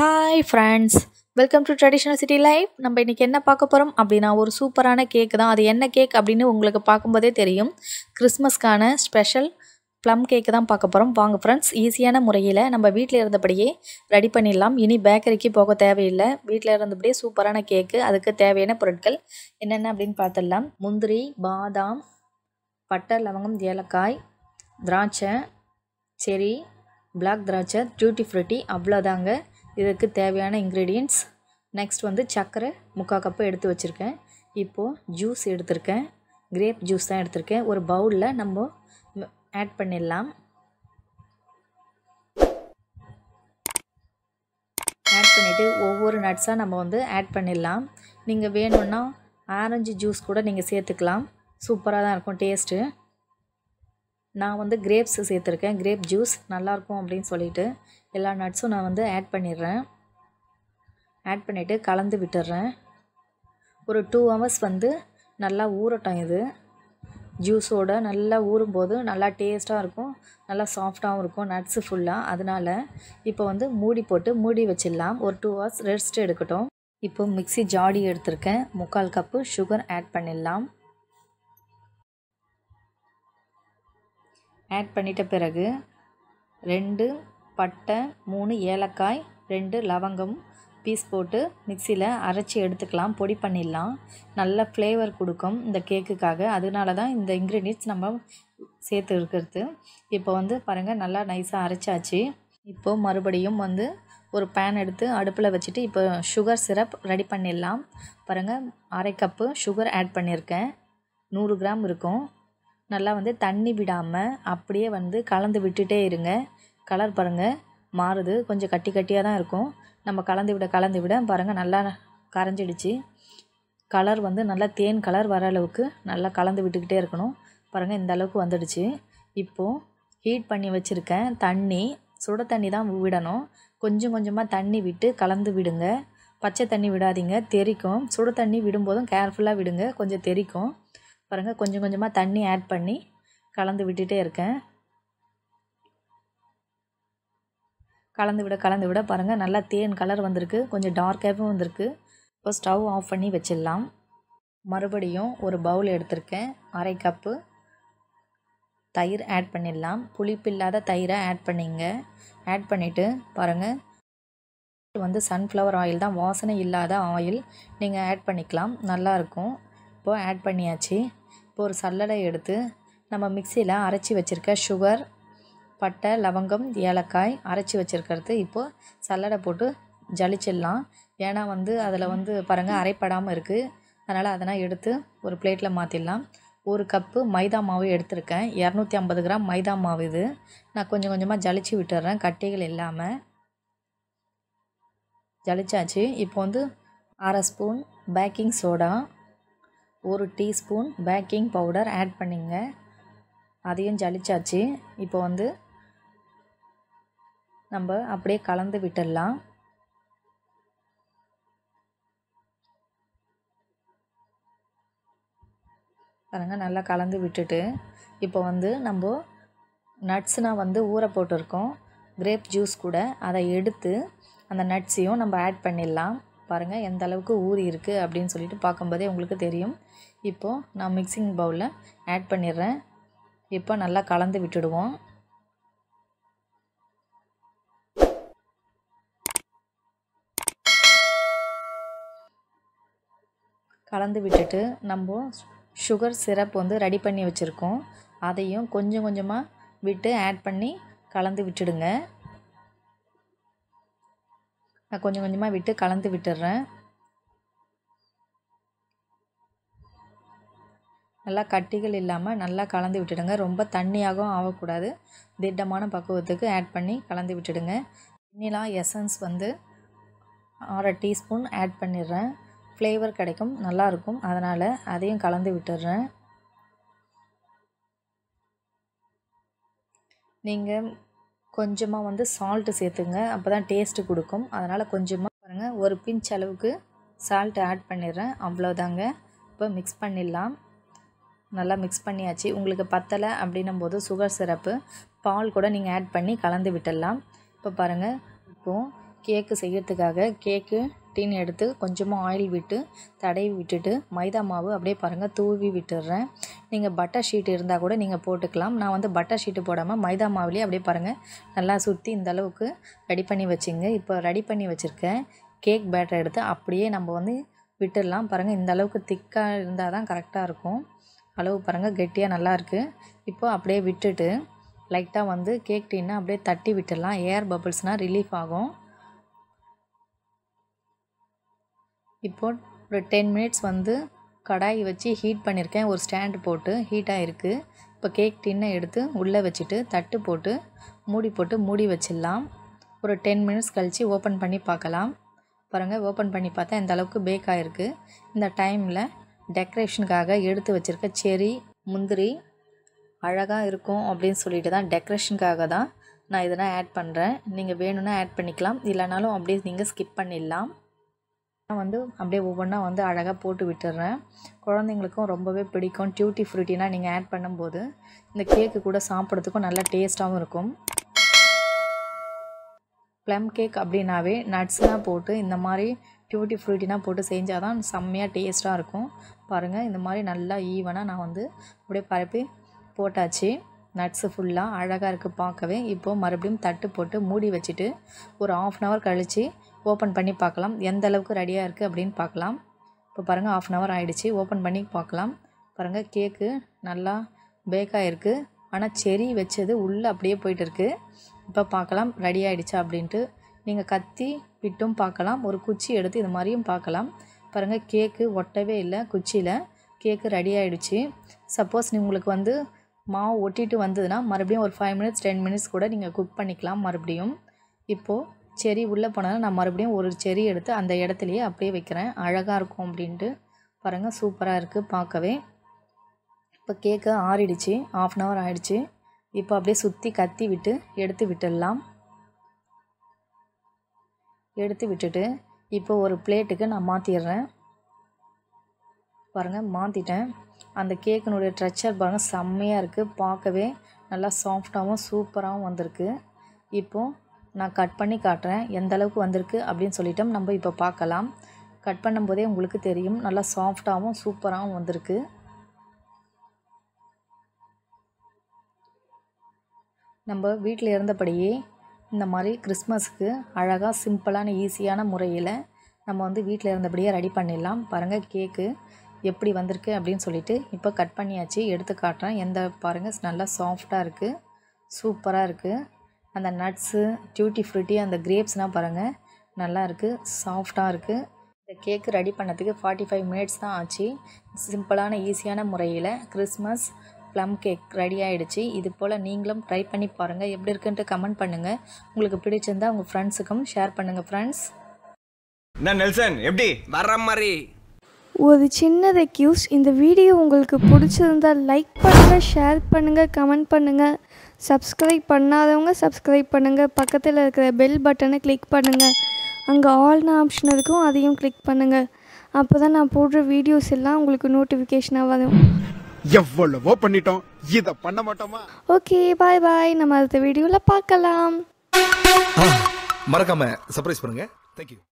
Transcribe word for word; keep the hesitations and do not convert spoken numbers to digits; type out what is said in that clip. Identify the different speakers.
Speaker 1: Hi friends, welcome to traditional city life. நம்ம இன்றைக்கி என்ன பார்க்க போகிறோம் அப்படின்னா, ஒரு சூப்பரான கேக் தான். அது என்ன கேக் அப்படின்னு உங்களுக்கு பார்க்கும்போதே தெரியும். கிறிஸ்மஸ்க்கான ஸ்பெஷல் ப்ளம் கேக்கு தான் பார்க்க போகிறோம். வாங்க ஃப்ரெண்ட்ஸ், ஈஸியான முறையில் நம்ம வீட்டில் இருந்தபடியே ரெடி பண்ணிடலாம். இனி பேக்கரிக்கு போக தேவையில்லை. வீட்டில் இருந்தபடியே சூப்பரான கேக்கு. அதுக்கு தேவையான பொருட்கள் என்னென்ன அப்படின்னு பார்த்துடலாம். முந்திரி, பாதாம், பட்டை, லவங்கம், ஏலக்காய், திராட்சை, செரி, பிளாக் திராட்சை, டியூட்டி ஃப்ரூட்டி, அவ்வளோதாங்க இதுக்கு தேவையான இன்க்ரீடியன்ட்ஸ். நெக்ஸ்ட் வந்து சர்க்கரை முக்கால் கப்பு எடுத்து வச்சுருக்கேன். இப்போது ஜூஸ் எடுத்திருக்கேன், கிரேப் ஜூஸ் தான் எடுத்திருக்கேன். ஒரு பவுலில் நம்ம ஆட் பண்ணிடலாம். ஆட் பண்ணிவிட்டு ஒவ்வொரு நட்ஸாக நம்ம வந்து ஆட் பண்ணிடலாம். நீங்கள் வேணும்னா ஆரஞ்சு ஜூஸ் கூட நீங்கள் சேர்த்துக்கலாம். சூப்பராக தான் இருக்கும் டேஸ்ட்டு. நான் வந்து கிரேப்ஸ் சேர்த்துருக்கேன். கிரேப் ஜூஸ் நல்லாயிருக்கும் அப்படின்னு சொல்லிட்டு எல்லா நட்ஸும் நான் வந்து ஆட் பண்ணிடுறேன். ஆட் பண்ணிவிட்டு கலந்து விட்டுடுறேன். ஒரு டூ ஹவர்ஸ் வந்து நல்லா ஊறட்டும். இது ஜூஸோடு நல்லா ஊறும்போது நல்லா டேஸ்ட்டாக இருக்கும், நல்லா சாஃப்டாகவும் இருக்கும் நட்ஸு ஃபுல்லாக. அதனால் இப்போ வந்து மூடி போட்டு மூடி வச்சிடலாம். ஒரு டூ ஹவர்ஸ் ரெஸ்ட் எடுக்கட்டும். இப்போ மிக்ஸி ஜாடி எடுத்திருக்கேன். முக்கால் கப்பு சுகர் ஆட் பண்ணிடலாம். ஆட் பண்ணிட்ட பிறகு ரெண்டு பட்டை, மூணு ஏலக்காய், ரெண்டு லவங்கம் பீஸ் போட்டு மிக்சியில் அரைச்சி எடுத்துக்கலாம். பொடி பண்ணிடலாம். நல்ல ஃப்ளேவர் கொடுக்கும் இந்த கேக்குக்காக. அதனால தான் இந்த இன்க்ரீடியன்ட்ஸ் நம்ம சேர்த்து இருக்கிறது. இப்போ வந்து பாருங்கள், நல்லா நைஸாக அரைச்சாச்சு. இப்போது மறுபடியும் வந்து ஒரு பேன் எடுத்து அடுப்பில் வச்சுட்டு இப்போ சுகர் சிரப் ரெடி பண்ணிடலாம். பாருங்கள், அரை கப்பு சுகர் ஆட் பண்ணியிருக்கேன். நூறு கிராம் இருக்கும். நல்லா வந்து தண்ணி விடாமல் அப்படியே வந்து கலந்து விட்டுட்டே இருங்க. கலர் பாருங்கள் மாறுது, கொஞ்சம் கட்டி கட்டியாக தான் இருக்கும். நம்ம கலந்து விட கலந்து விட பாருங்கள் நல்லா கரைஞ்சிடுச்சு. கலர் வந்து நல்லா தேன் கலர் வர அளவுக்கு நல்லா கலந்து விட்டுக்கிட்டே இருக்கணும். பாருங்கள், இந்த அளவுக்கு வந்துடுச்சு. இப்போது ஹீட் பண்ணி வச்சுருக்கேன் தண்ணி, சுட தண்ணி தான் விடணும். கொஞ்சம் கொஞ்சமாக தண்ணி விட்டு கலந்து விடுங்க. பச்சை தண்ணி விடாதீங்க, தெறிக்கும். சுட தண்ணி விடும்போதும் கேர்ஃபுல்லாக விடுங்க, கொஞ்சம் தெறிக்கும். பாருங்கள், கொஞ்சம் கொஞ்சமாக தண்ணி ஆட் பண்ணி கலந்து விட்டுட்டே இருக்கேன். கலந்து விட கலந்து விட பாருங்கள் நல்லா தேன் கலர் வந்திருக்கு, கொஞ்சம் டார்க்காகவும் வந்திருக்கு. இப்போ ஸ்டவ் ஆஃப் பண்ணி வச்சிடலாம். மறுபடியும் ஒரு பவுல் எடுத்திருக்கேன். அரை கப்பு தயிர் ஆட் பண்ணிடலாம். புளிப்பு இல்லாத தயிரை ஆட் பண்ணிங்க. ஆட் பண்ணிவிட்டு பாருங்கள், வந்து சன்ஃப்ளவர் ஆயில் தான், வாசனை இல்லாத ஆயில் நீங்கள் ஆட் பண்ணிக்கலாம், நல்லாயிருக்கும். இப்போது ஆட் பண்ணியாச்சு. இப்போ ஒரு சல்லடை எடுத்து நம்ம மிக்சியில் அரைச்சி வச்சுருக்க சுகர், பட்டை, லவங்கம், ஏலக்காய் அரைச்சி வச்சுருக்கிறது இப்போது சல்லடை போட்டு ஜலிச்சிடலாம். ஏன்னா வந்து அதில் வந்து பாருங்கள் அரைப்படாமல் இருக்குது. அதனால் அதெல்லாம் எடுத்து ஒரு பிளேட்டில் மாற்றிடலாம். ஒரு கப்பு மைதா மாவு எடுத்திருக்கேன். இரநூத்தி ஐம்பது கிராம் மைதா மாவு இது. நான் கொஞ்சம் கொஞ்சமாக ஜலிச்சு விட்டுறேன், கட்டிகள் இல்லாமல். ஜலிச்சாச்சு. இப்போ வந்து அரை ஸ்பூன் பேக்கிங் சோடா, ஒரு டீஸ்பூன் பேக்கிங் பவுடர் ஆட் பண்ணிங்க. அதையும் ஜலிச்சாச்சு. இப்போ வந்து நம்ம அப்படியே கலந்து விட்டுடலாம். பாருங்கள், நல்லா கலந்து விட்டுட்டு இப்போ வந்து நம்ம நட்ஸ்னால் வந்து ஊற போட்டிருக்கோம், கிரேப் ஜூஸ் கூட. அதை எடுத்து அந்த நட்ஸையும் நம்ம ஆட் பண்ணிடலாம். பாருங்கள் எந்த அளவுக்கு ஊறி இருக்குது அப்படின்னு சொல்லிட்டு பார்க்கும்போதே உங்களுக்கு தெரியும். இப்போது நான் மிக்சிங் பவுலில் ஆட் பண்ணிடுறேன். இப்போ நல்லா கலந்து விட்டுடுவோம். கலந்து விட்டுட்டு நம்ம சுகர் சிரப் வந்து ரெடி பண்ணி வச்சுருக்கோம், அதையும் கொஞ்சம் கொஞ்சமாக விட்டு ஆட் பண்ணி கலந்து விட்டுடுங்க. நான் கொஞ்சம் கொஞ்சமாக விட்டு கலந்து விட்டுடுறேன். நல்லா கட்டிகள் இல்லாமல் நல்லா கலந்து விட்டுடுங்க. ரொம்ப தண்ணியாகவும் ஆகக்கூடாது. திட்டமான பக்குவத்துக்கு ஆட் பண்ணி கலந்து விட்டுடுங்க. வெண்ணிலா எசன்ஸ் வந்து அரை டீஸ்பூன் ஆட் பண்ணிடுறேன். ஃப்ளேவர் கிடைக்கும், நல்லாயிருக்கும். அதனால் அதையும் கலந்து விட்டுடுறேன். நீங்கள் கொஞ்சமாக வந்து சால்ட்டு சேர்த்துங்க, அப்போ தான் டேஸ்ட்டு கொடுக்கும். அதனால் கொஞ்சமாக பாருங்கள், ஒரு பிஞ்ச் அளவுக்கு சால்ட் ஆட் பண்ணிடுறேன். அவ்வளோதாங்க. இப்போ மிக்ஸ் பண்ணிடலாம். நல்லா மிக்ஸ் பண்ணியாச்சு. உங்களுக்கு பத்தலை அப்படின்னும் போது சுகர் சிரப்பு, பால் கூட நீங்கள் ஆட் பண்ணி கலந்து விட்டுடலாம். இப்போ பாருங்கள், இப்போது கேக்கு செய்யறதுக்காக கேக்கு டின் எடுத்து கொஞ்சமாக ஆயில் விட்டு தடவி விட்டுட்டு மைதா மாவு அப்படியே பாருங்கள் தூவி விட்டுடுறேன். நீங்கள் பட்டர் ஷீட் இருந்தால் கூட நீங்கள் போட்டுக்கலாம். நான் வந்து பட்டர் ஷீட்டு போடாமல் மைதா மாவுலேயே அப்படியே பாருங்கள் நல்லா சுற்றி இந்த அளவுக்கு ரெடி பண்ணி வச்சுங்க. இப்போ ரெடி பண்ணி வச்சுருக்கேன் கேக் பேட்டர் எடுத்து அப்படியே நம்ம வந்து விட்டுடலாம். பாருங்கள் இந்த அளவுக்கு திக்காக இருந்தால் தான் கரெக்டாக இருக்கும். அளவு பாருங்கள் கெட்டியாக நல்லாயிருக்கு. இப்போ அப்படியே விட்டுட்டு லைட்டாக வந்து கேக் டின்னை அப்படியே தட்டி விட்டுடலாம். ஏர் பபிள்ஸ்னால் ரிலீஃப் ஆகும். இப்போது ஒரு டென் மினிட்ஸ் வந்து கடாய் வச்சு ஹீட் பண்ணியிருக்கேன். ஒரு ஸ்டாண்டு போட்டு ஹீட்டாக இருக்குது. இப்போ கேக் டின்னை எடுத்து உள்ளே வச்சுட்டு தட்டு போட்டு மூடி போட்டு மூடி வச்சிடலாம். ஒரு டென் மினிட்ஸ் கழித்து ஓப்பன் பண்ணி பார்க்கலாம். பாருங்கள் ஓப்பன் பண்ணி பார்த்தா இந்த அளவுக்கு பேக் ஆகிருக்கு. இந்த டைமில் டெக்கரேஷனுக்காக எடுத்து வச்சுருக்க செரி முந்திரி அழகாக இருக்கும் அப்படின்னு சொல்லிட்டு தான் டெக்கரேஷனுக்காக தான் நான் இதெல்லாம் ஆட் பண்ணுறேன். நீங்கள் வேணும்னா ஆட் பண்ணிக்கலாம், இல்லைனாலும் அப்படியே நீங்கள் ஸ்கிப் பண்ணிடலாம். நான் வந்து அப்படியே ஒவ்வொன்றா வந்து அழகாக போட்டு விட்டுடுறேன். குழந்தைங்களுக்கும் ரொம்பவே பிடிக்கும். டியூட்டி ஃப்ரூட்டினா நீங்கள் ஆட் பண்ணும்போது இந்த கேக்கு கூட சாப்பிட்றதுக்கும் நல்லா டேஸ்ட்டாகவும் இருக்கும். ப்ளம் கேக் அப்படின்னாவே நட்ஸ்லாம் போட்டு இந்த மாதிரி டியூட்டி ஃப்ரூட்டினா போட்டு செஞ்சால் தான் செம்மையாக டேஸ்ட்டாக இருக்கும். பாருங்கள் இந்த மாதிரி நல்லா ஈவனாக நான் வந்து அப்படியே பரப்பி போட்டாச்சு. நட்ஸு ஃபுல்லாக அழகாக இருக்குது பார்க்கவே. இப்போது மறுபடியும் தட்டு போட்டு மூடி வச்சுட்டு ஒரு ஆஃப் அன் ஹவர் கழித்து ஓப்பன் பண்ணி பார்க்கலாம் எந்த அளவுக்கு ரெடியாக இருக்குது அப்படின்னு பார்க்கலாம். இப்போ பாருங்கள் ஆஃப் அன் ஹவர் ஆகிடுச்சு. ஓப்பன் பண்ணி பார்க்கலாம். பாருங்கள் கேக்கு நல்லா பேக்காக இருக்குது. ஆனால் செரி வச்சது உள்ளே அப்படியே போயிட்டு இருக்குது. இப்போ பார்க்கலாம் ரெடி ஆகிடுச்சா அப்படின்ட்டு. நீங்கள் கத்தி விட்டும் பார்க்கலாம், ஒரு குச்சி எடுத்து இது மாதிரியும் பார்க்கலாம். பாருங்கள் கேக்கு ஒட்டவே இல்லை குச்சியில். கேக்கு ரெடி ஆகிடுச்சு. சப்போஸ் உங்களுக்கு வந்து மாவு ஒட்டிட்டு வந்ததுன்னா மறுபடியும் ஒரு ஃபைவ் மினிட்ஸ் டென் மினிட்ஸ் கூட நீங்கள் குக் பண்ணிக்கலாம் மறுபடியும். இப்போது செரி உள்ளே போனாலும் நான் மறுபடியும் ஒரு செரி எடுத்து அந்த இடத்துலையே அப்படியே வைக்கிறேன், அழகாக இருக்கும் அப்படின்ட்டு. பாருங்கள் சூப்பராக இருக்குது பார்க்கவே. இப்போ கேக்கு ஆறிடுச்சு, ஆஃப் அன் ஹவர் ஆகிடுச்சு. இப்போ அப்படியே சுற்றி கத்தி விட்டு எடுத்து விட்டுடலாம். எடுத்து விட்டுட்டு இப்போ ஒரு பிளேட்டுக்கு நான் மாற்றிடுறேன். பாருங்கள் மாற்றிட்டேன். அந்த கேக்கினுடைய ஸ்ட்ரக்சர் பாருங்கள் செம்மையாக இருக்குது பார்க்கவே. நல்லா சாஃப்டாகவும் சூப்பராகவும் வந்திருக்கு. இப்போது நான் கட் பண்ணி காட்டுறேன் எந்த அளவுக்கு வந்திருக்கு அப்படின்னு சொல்லிட்டு நம்ம இப்போ பார்க்கலாம். கட் பண்ணும்போதே உங்களுக்கு தெரியும் நல்லா சாஃப்டாகவும் சூப்பராகவும் வந்திருக்கு. நம்ம வீட்டில் இருந்தபடியே இந்த மாதிரி கிறிஸ்மஸுக்கு அழகாக சிம்பிளான ஈஸியான முறையில் நம்ம வந்து வீட்டில் இருந்தபடியே ரெடி பண்ணிடலாம். பாருங்கள் கேக்கு எப்படி வந்திருக்கு அப்படின்னு சொல்லிட்டு இப்போ கட் பண்ணியாச்சு. எடுத்து காட்டுறேன். எந்த பாருங்கள் நல்லா சாஃப்டாக இருக்குது, சூப்பராக இருக்குது. அந்த நட்ஸு டியூட்டி ஃப்ரூட்டி அந்த கிரேப்ஸ்னால் பாருங்கள் நல்லா இருக்குது, சாஃப்டாக இருக்குது. இந்த கேக்கு ரெடி பண்ணதுக்கு ஃபார்ட்டி ஃபைவ் மினிட்ஸ் தான் ஆச்சு. சிம்பிளான ஈஸியான முறையில் கிறிஸ்மஸ் ப்ளம் கேக் ரெடி ஆகிடுச்சு. இது போல் நீங்களும் ட்ரை பண்ணி பாருங்கள். எப்படி இருக்குன்ட்டு கமெண்ட் பண்ணுங்கள். உங்களுக்கு பிடிச்சிருந்தா உங்கள் ஃப்ரெண்ட்ஸுக்கும் ஷேர் பண்ணுங்கள் ஃப்ரெண்ட்ஸ்.
Speaker 2: என்ன நெல்சன் எப்படி வர்ற மாதிரி
Speaker 3: ஒரு சின்ன ரெக்யூஸ்ட், இந்த வீடியோ உங்களுக்கு பிடிச்சிருந்தால் லைக் பண்ணுங்கள், ஷேர் பண்ணுங்கள், கமெண்ட் பண்ணுங்கள். சப்ஸ்கிரைப் பண்ணாதவங்க சப்ஸ்கிரைப் பண்ணுங்கள். பக்கத்தில் இருக்கிற பெல் பட்டனை கிளிக் பண்ணுங்கள். அங்கே ஆல்னு ஆப்ஷன் இருக்கும், அதையும் கிளிக் பண்ணுங்கள். அப்போ தான் நான் போடுற வீடியோஸ் எல்லாம் உங்களுக்கு நோட்டிஃபிகேஷனாக வரும்.
Speaker 4: எவ்வளவோ பண்ணிட்டோம், இதை பண்ண மாட்டோமா?
Speaker 3: Okay bye bye. நம்ம அடுத்த வீடியோவில் பார்க்கலாம்.
Speaker 5: மறக்காம சர்ப்ரைஸ் பண்ணுங்க. தேங்க்யூ.